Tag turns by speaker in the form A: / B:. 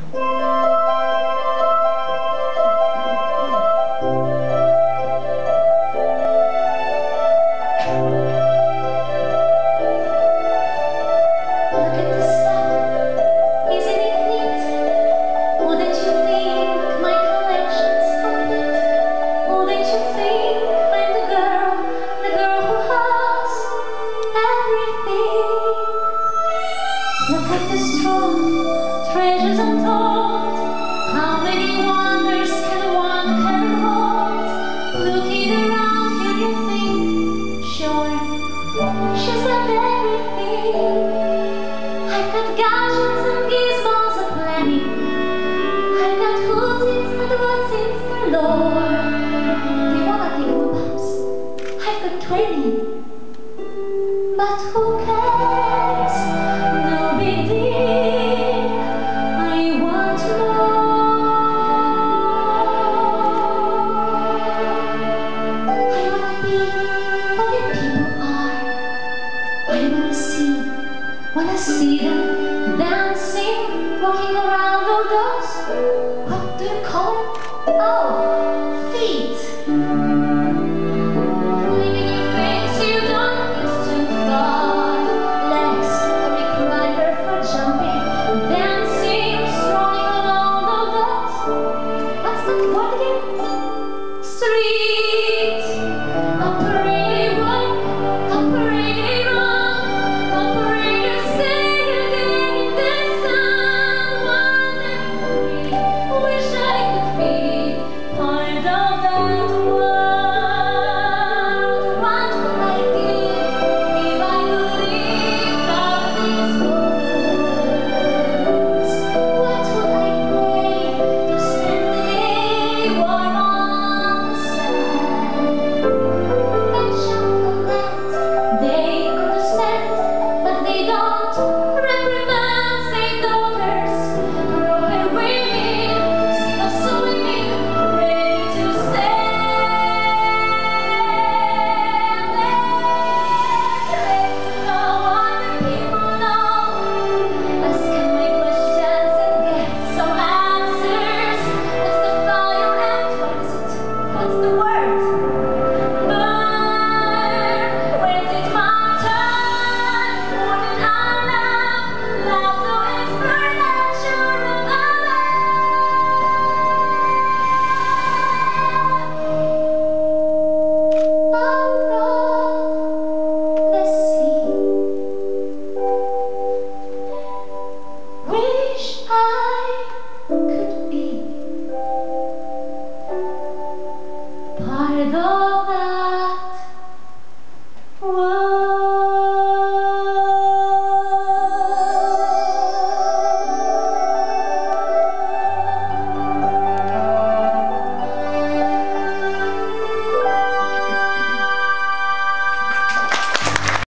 A: Look at the straw, treasures untold. How many wonders can one hold? Looking around here you think, sure, she's got everything. I've got gadgets and gizmos aplenty. I've got who's-its and what's-its galore. They wanna think of pops. I've got 20, but who cares? No big deal. I want more. I wanna be what the people are. I wanna see them dancing, walking around outdoors. What do you call it? Oh, feet. Living in things you don't use to thought. Legs, a recliner for jumping, dancing, strolling along outdoors. What's that word again? Street. A parade walk, a parade run, a parade say again in the sun. Wonderfully, wish I could be part of that world. What would I give if I could live out these words? What would I pay to spend the day warm on the sand? Mention the land, they understand, but they don't reprimand their daughters. Proper women, sing of swimming, ready to stand. Ready to know what the people know. Asking my questions and get some answers. That's the fire and what is it? What's the word? Burn. When is it my turn? Wouldn't I love to explore nature of the land? The sea. Wish I could be part of